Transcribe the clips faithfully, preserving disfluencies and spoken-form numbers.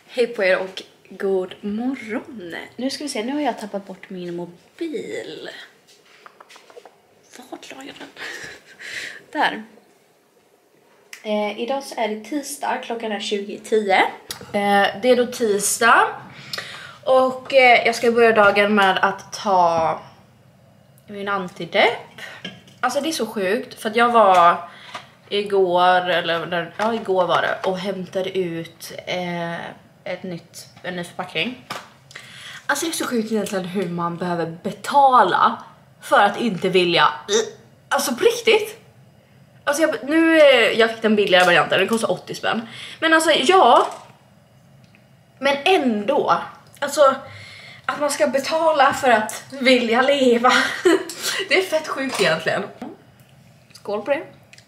Hej på er och god morgon. Nu ska vi se, nu har jag tappat bort min mobil. Vart la jag den? Där. Eh, idag så är det tisdag, klockan är tjugo tio. Eh, det är då tisdag. Och eh, jag ska börja dagen med att ta min antidepp. Alltså det är så sjukt för att jag var igår, eller ja igår var det, och hämtade ut eh, ett nytt, en ny förpackning. Alltså det är så sjukt egentligen hur man behöver betala för att inte vilja, alltså på riktigt. Alltså jag, nu, jag fick den billigare varianten, den kostar åttio spänn. Men alltså ja, men ändå, alltså att man ska betala för att vilja leva. Det är fett sjukt egentligen. Skål på det.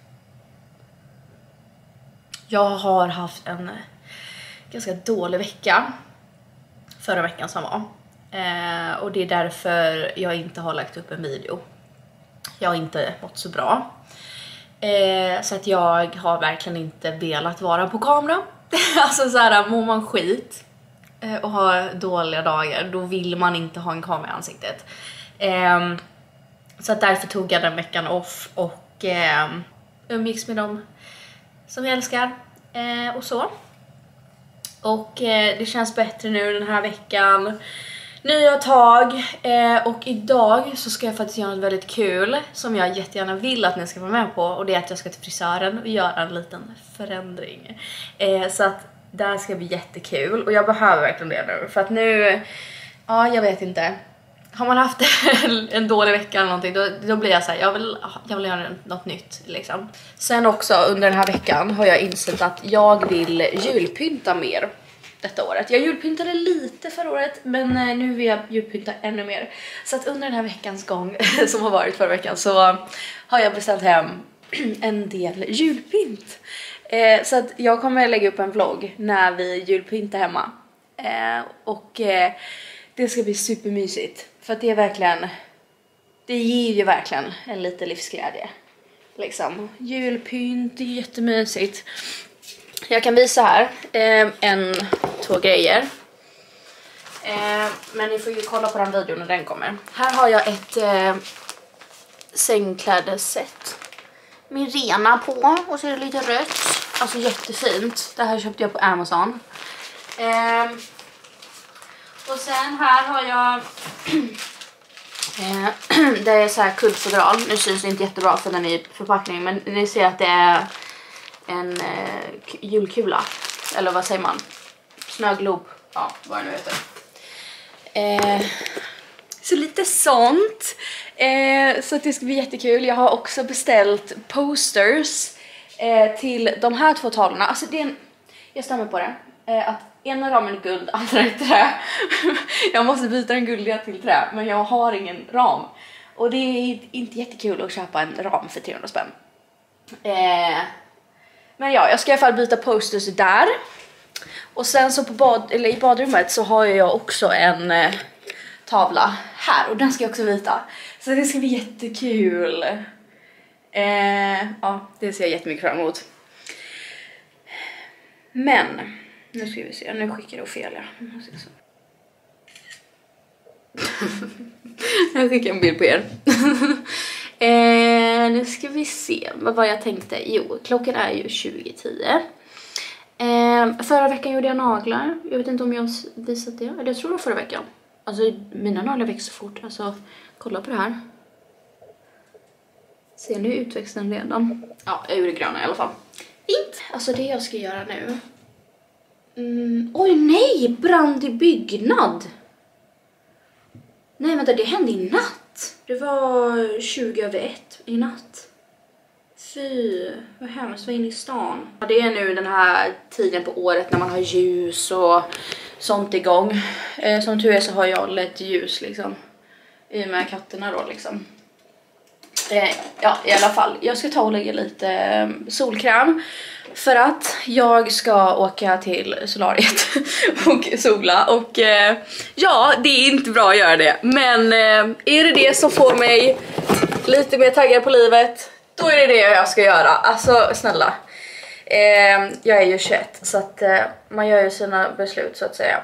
Jag har haft en ganska dålig vecka förra veckan som var. Eh, och det är därför jag inte har lagt upp en video. Jag har inte mått så bra. Eh, så att jag har verkligen inte velat vara på kamera. Alltså så här, mår man skit eh, och har dåliga dagar, då vill man inte ha en kamera i ansiktet. Eh, så att därför tog jag den veckan off och eh, umgicks med dem som jag älskar eh, och så. Och eh, det känns bättre nu den här veckan. Nya tag eh, och idag så ska jag faktiskt göra något väldigt kul som jag jättegärna vill att ni ska vara med på. Och det är att jag ska till frisören och göra en liten förändring. Eh, så att det här ska bli jättekul och jag behöver verkligen det nu. För att nu, ja jag vet inte. Har man haft en dålig vecka eller någonting, då, då blir jag så här, jag vill, jag vill göra något nytt liksom. Sen också under den här veckan har jag insett att jag vill julpynta mer detta året. Jag julpyntade lite förra året, men nu vill jag julpynta ännu mer. Så att under den här veckans gång som har varit förra veckan så har jag beställt hem en del julpynt. Eh, så att jag kommer lägga upp en vlogg när vi julpyntar hemma. Eh, och eh, det ska bli supermysigt. För att det är verkligen, det ger ju verkligen en liten livsglädje. Liksom, julpynt, det är jättemysigt. Jag kan visa här eh, en, två grejer. Eh, men ni får ju kolla på den videon när den kommer. Här har jag ett eh, sängklädesset med rena på och så är det lite rött. Alltså jättefint. Det här köpte jag på Amazon. Eh, Och sen här har jag eh, det är så här kuddfodral. Nu syns det inte jättebra för den är i förpackning, men ni ser att det är en eh, julkula. Eller vad säger man? Snöglob. Ja, vad det nu heter. Eh, så lite sånt. Eh, så att det ska bli jättekul. Jag har också beställt posters eh, till de här två tavlorna. Alltså det är en, jag stämmer på det. Eh, att ena ramen är guld, andra är trä. Jag måste byta den guldiga till trä, men jag har ingen ram. Och det är inte jättekul att köpa en ram för trehundra spänn. Eh, men ja, jag ska i alla fall byta posters där. Och sen så på bad, eller i badrummet så har jag också en eh, tavla här. Och den ska jag också byta. Så det ska bli jättekul. Eh, ja, det ser jag jättemycket fram emot. Men nu ska vi se, nu skickar jag Ophelia. Jag skickar en bild på er. eh, nu ska vi se, vad var jag tänkte? Jo, klockan är ju tjugo tio. Eh, förra veckan gjorde jag naglar. Jag vet inte om jag visat det. Eller jag tror det var förra veckan. Alltså mina naglar växer så fort. Alltså, kolla på det här. Ser ni utväxten redan? Ja, jag gjorde gröna i alla fall. Fint. Alltså det jag ska göra nu. Mm, oj nej, brand i byggnad. Nej vänta, det hände i natt. Det var tjugo över ett i natt. Fy, vad hemskt, var inne i stan. Det är nu den här tiden på året när man har ljus och sånt igång. eh, Som tur är så har jag lite ljus liksom i med katterna då liksom. eh, Ja i alla fall, jag ska ta och lägga lite solkräm. För att jag ska åka till solariet och sola. Och eh, ja, det är inte bra att göra det. Men eh, är det det som får mig lite mer taggad på livet, då är det det jag ska göra. Alltså snälla. Eh, jag är ju tjugoett så att eh, man gör ju sina beslut så att säga.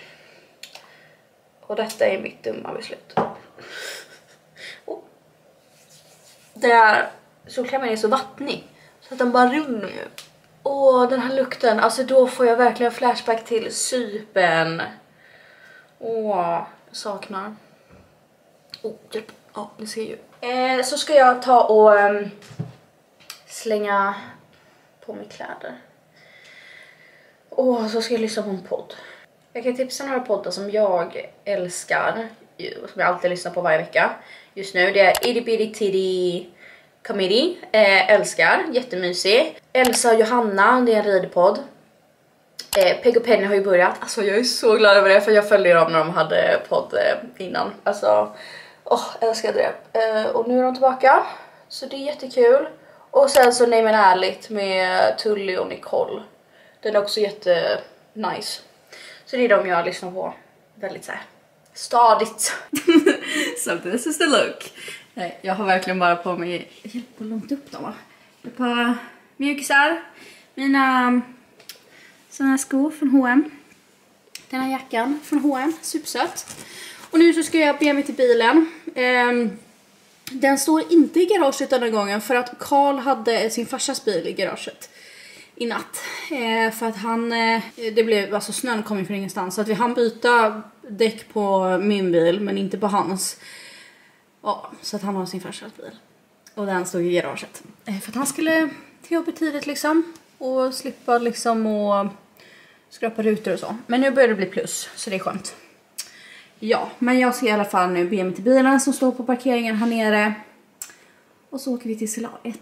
Och detta är mitt dumma beslut. Oh. Det här solkrämen är så vattnig så att den bara rinner ju. Åh, den här lukten. Alltså då får jag verkligen flashback till Cypern. Åh, jag saknar. Åh, hjälp. Ja, ni ser ju. Eh, så ska jag ta och um, slänga på mig kläder. Och så ska jag lyssna på en podd. Jag kan tipsa några poddar som jag älskar. Som jag alltid lyssnar på varje vecka. Just nu det är Itty Bitty Titty Comedy. Eh, älskar, jättemysig. Elsa och Johanna, det är en ridpodd. Eh, Peg och Penny har ju börjat. Alltså jag är så glad över det för jag följde dem när de hade podd eh, innan. Alltså, åh, oh, älskade det. Eh, och nu är de tillbaka. Så det är jättekul. Och sen så Nej men ärligt med Tully och Nicole. Den är också jätte nice. Så det är de jag lyssnar på väldigt så här stadigt. So this is the look. Nej, jag har verkligen bara på mig, hjälp på långt upp då va. Ett par mjukisar. Mina såna här skor från H och M. Den här jackan från H och M, supersött. Och nu så ska jag bege mig till bilen. Um, den står inte i garaget denna gången för att Karl hade sin farsas bil i garaget i natt. Eh, för att han, eh, det blev, alltså snön kom ju från ingenstans. Så att vi hann byta däck på min bil men inte på hans. Ja, så att han har sin farsas bil. Och den stod i garaget. Eh, för att han skulle till jobbet tidigt liksom. Och slippa liksom och skrapa rutor och så. Men nu börjar det bli plus, så det är skönt. Ja, men jag ska i alla fall nu be mig till bilen som står på parkeringen här nere. Och så åker vi till Solariet.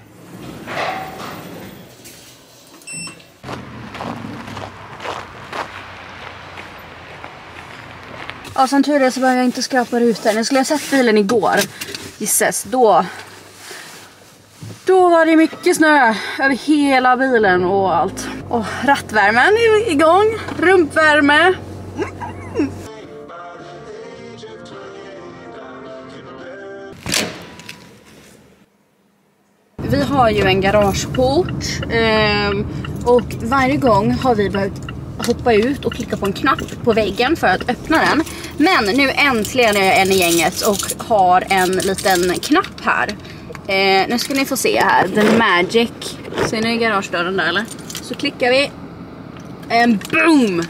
Ja, som tur är så behöver jag inte skrapa rutor. Jag skulle ha sett bilen igår. Gisses, då... Då var det mycket snö över hela bilen och allt. Och rattvärmen är igång. Rumpvärme. Mm. Vi har ju en garageport. Och varje gång har vi behövt hoppa ut och klicka på en knapp på väggen för att öppna den. Men nu äntligen är jag en i gänget och har en liten knapp här. Eh, nu ska ni få se här. The Magic. Ser ni garagedörren där eller? Så klickar vi. En boom!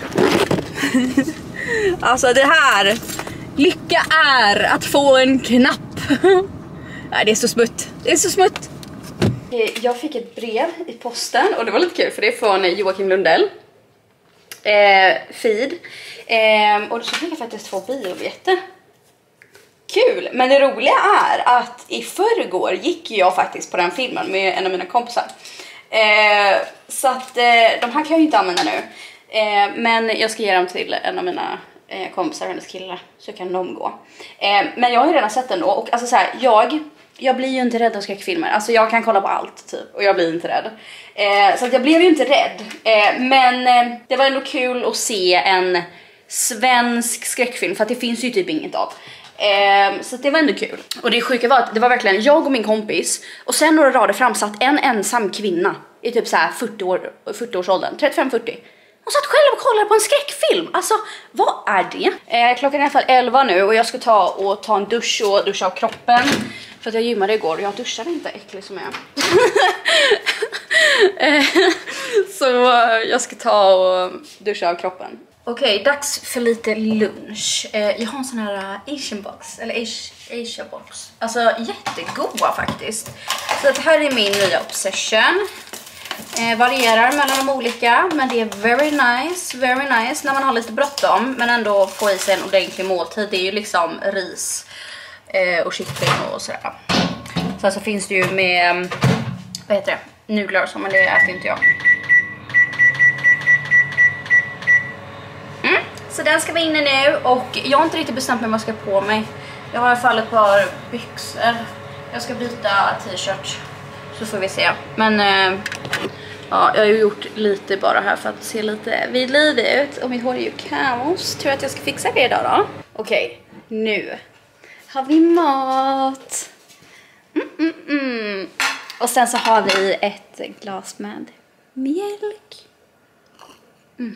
Alltså det här. Lycka är att få en knapp. Nej, det är så smutt. Det är så smutt. Jag fick ett brev i posten och det var lite kul för det är från Joakim Lundell. Eh, feed. Eh, och så fick jag faktiskt två biobiljetter. Kul, men det roliga är att i förrgår gick jag faktiskt på den filmen med en av mina kompisar. Eh, så att eh, de här kan jag ju inte använda nu. Eh, men jag ska ge dem till en av mina eh, kompisar och hennes killar så kan de gå. Eh, men jag har ju redan sett den då och alltså så här, jag jag blir ju inte rädd av skräckfilmer. Alltså jag kan kolla på allt typ och jag blir inte rädd. Eh, så att jag blev ju inte rädd. Eh, men eh, det var ändå kul att se en svensk skräckfilm för att det finns ju typ inget av. Eh, så det var ändå kul. Och det sjuka var att det var verkligen jag och min kompis och sen några rader fram satt en ensam kvinna i typ så här fyrtio år, fyrtio årsåldern, trettiofem fyrtio. Hon satt själv och kollade på en skräckfilm. Alltså, vad är det? Eh, klockan är i alla fall elva nu och jag ska ta och ta en dusch och duscha av kroppen. För att jag gymmade igår och jag duschade inte, äcklig som jag är. Så jag ska ta och duscha av kroppen. Okej, okay, dags för lite lunch. Jag har en sån här Asian box, eller Asia box. Alltså jättegoda faktiskt. Så det här är min nya obsession. Eh, varierar mellan de olika, men det är very nice, very nice när man har lite bråttom. Men ändå få i sig en ordentlig måltid. Det är ju liksom ris eh, och kyckling och sådär. Sen så finns det ju med, vad heter det, nudlar och så, men det äter inte jag. Mm. Så den ska vara inne nu och jag har inte riktigt bestämt mig vad jag ska på mig. Jag har i alla fall ett par byxor. Jag ska byta t-shirt. Så får vi se. Men äh, ja, jag har ju gjort lite bara här för att se lite vidliv ut. Och mitt hår är ju kaos. Tror jag att jag ska fixa det idag då. Okej, okay, nu har vi mat. Mm, mm, mm. Och sen så har vi ett glas med mjölk. Mm.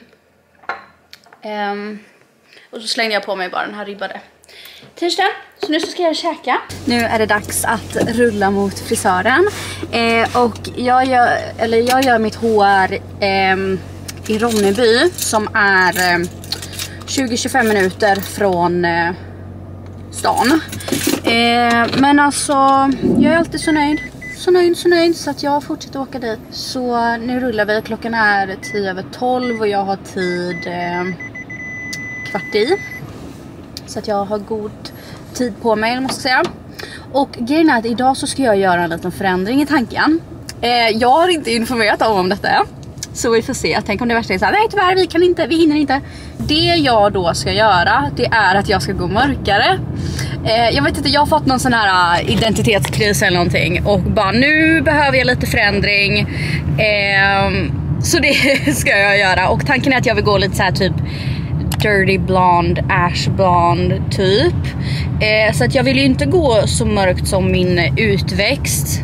Um, och så slängde jag på mig bara den här ribbade t-shirten. Så nu så ska jag käka. Nu är det dags att rulla mot frisören. Eh, och jag gör, eller jag gör mitt hår eh, i Ronneby som är eh, tjugo till tjugofem minuter från eh, stan. Eh, men alltså, jag är alltid så nöjd. Så nöjd, så nöjd. Så att jag fortsätter åka dit. Så nu rullar vi. Klockan är tio över tolv och jag har tid eh, kvart i. Så att jag har god tid på mig, måste jag säga. Och grejen är att idag så ska jag göra en liten förändring i tanken. Eh, jag har inte informerat om, om detta. Så vi får se. Tänk om det värsta är så här, nej tyvärr, vi kan inte, vi hinner inte. Det jag då ska göra, det är att jag ska gå mörkare. Eh, jag vet inte, jag har fått någon sån här uh, identitetskris eller någonting. Och bara, nu behöver jag lite förändring. Eh, så det ska jag göra. Och tanken är att jag vill gå lite så här typ dirty blonde, ash blonde typ. Eh, så att jag vill ju inte gå så mörkt som min utväxt.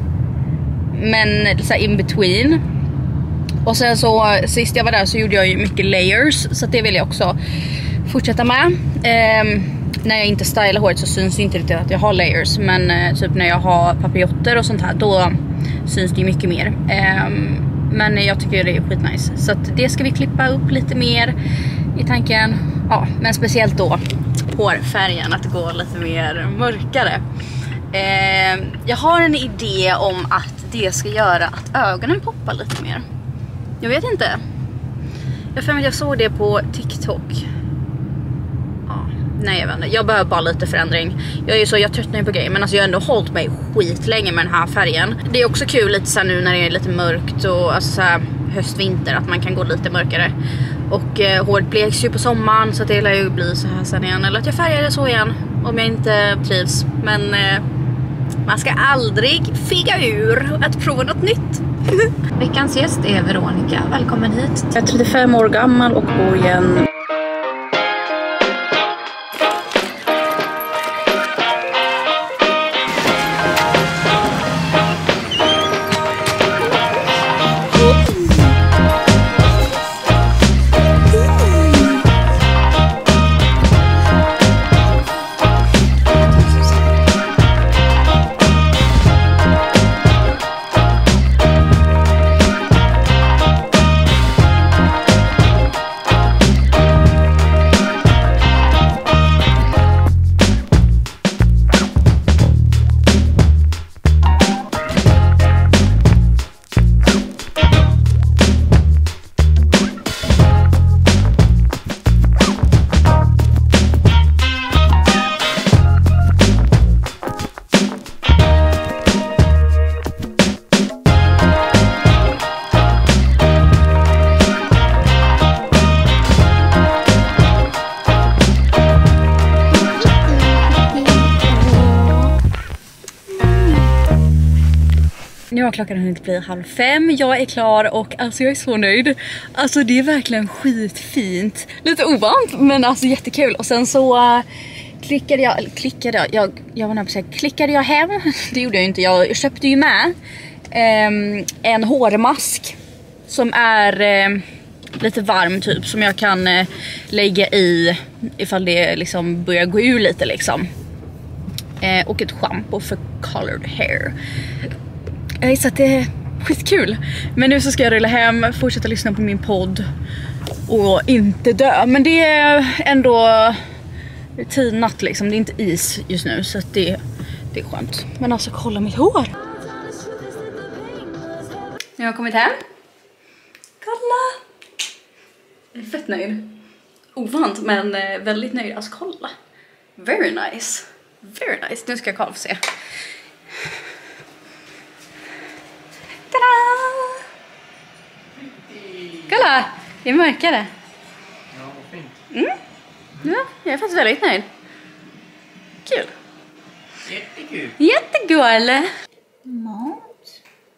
Men så här in between. Och sen så sist jag var där så gjorde jag ju mycket layers. Så att det vill jag också fortsätta med. Eh, när jag inte stylar håret så syns det inte riktigt att jag har layers. Men eh, typ när jag har papiljotter och sånt här, då syns det ju mycket mer. Eh, men jag tycker det är skitnice. Så att det ska vi klippa upp lite mer i tanken. Ja, men speciellt då hårfärgen, att gå lite mer mörkare. Eh, jag har en idé om att det ska göra att ögonen poppar lite mer. Jag vet inte. Jag för mig jag såg det på TikTok. Ja, nej jag vet inte. Jag behöver bara lite förändring. Jag är ju så, jag tröttnar ju på grejer. Men alltså jag har ändå hållit mig skit länge med den här färgen. Det är också kul lite så här nu när det är lite mörkt och alltså så här höst-vinter, att man kan gå lite mörkare. Och eh, håret bleks ju på sommaren, så att det lär ju bli så här sen igen. Eller att jag färgar det så igen om jag inte trivs. Men eh, man ska aldrig figa ur att prova något nytt. Veckans gäst är Veronica. Välkommen hit. Jag är trettiofem år gammal och bor i en... Nu har klockan hunnit bli halv fem. Jag är klar och alltså jag är så nöjd. Alltså det är verkligen skitfint. Lite ovant men alltså jättekul. Och sen så uh, klickade jag, klickade jag, jag, jag var nära på att säga, klickade jag hem. Det gjorde jag inte. Jag köpte ju med um, en hårmask som är uh, lite varm typ. Som jag kan uh, lägga i ifall det liksom börjar gå ur lite liksom. Uh, och ett shampoo för colored hair. Så att det är skitkul. Men nu så ska jag rulla hem, fortsätta lyssna på min podd och inte dö. Men det är ändå tidnatt liksom, det är inte is just nu. Så att det, det är skönt. Men alltså kolla mitt hår. Nu har jag kommit hem. Kolla. Jag är fett nöjd. Ovant men väldigt nöjd. Alltså kolla. Very nice. Very nice. Nu ska jag kolla och se. Tada! Kolla, det är mörkare. Ja, vad fint. Mm. Ja, jag är faktiskt väldigt nöjd. Kul. Jättekul. Jättekul. Mat,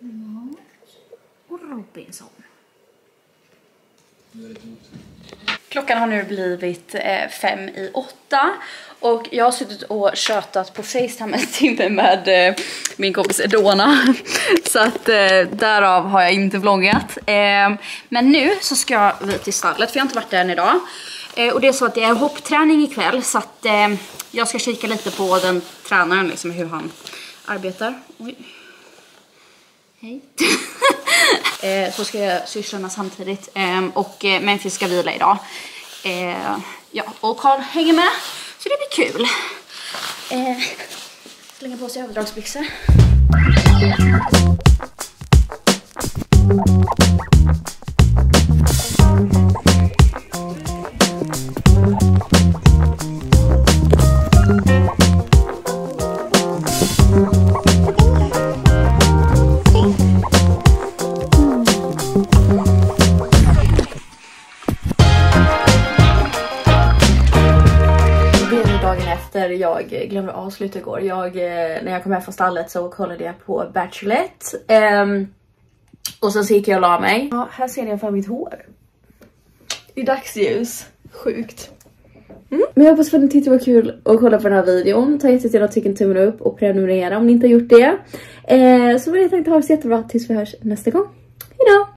mat och Robinson. Klockan har nu blivit eh, fem i åtta. Och jag har suttit och tjötat på FaceTime en timme med eh, min kompis Edona. Så att eh, därav har jag inte vloggat. Eh, men nu så ska vi till stallet, för jag har inte varit där än idag. Eh, och det är så att det är hoppträning ikväll. Så att eh, jag ska kika lite på den tränaren, liksom hur han arbetar. Oj. Hej. eh, så ska jag sysslorna samtidigt. Eh, och eh, Memphis ska vila idag. Eh, ja, och Carl hänger med. Så det blir kul. Eh, slänga på sig överdragsbyxor. Jag glömde avsluta igår. Jag, när jag kom hem från stallet så kollade jag på Bachelorette. Um, och sen så gick jag och la mig. Ja, här ser ni för mitt hår. I dagsljus. Sjukt. Mm. Men jag hoppas att ni tyckte det var kul att kolla på den här videon. Ta jättegärna och tryck en tummen upp och prenumerera om ni inte har gjort det. Uh, så var det jag tänkte ha det så jättebra tills vi hörs nästa gång. Hejdå!